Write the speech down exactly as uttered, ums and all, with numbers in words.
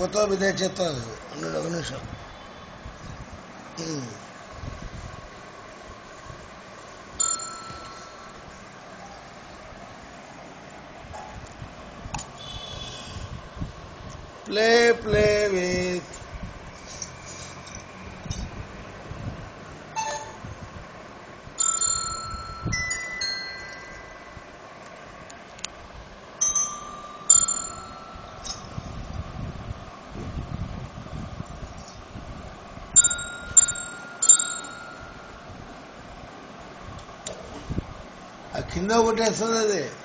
కుతో విదే చెప్తాను ఉన్నాడు ఒక నిమిషం. ప్లే ప్లే విత్ ఆ కింద కొట్టేస్తుంది అది.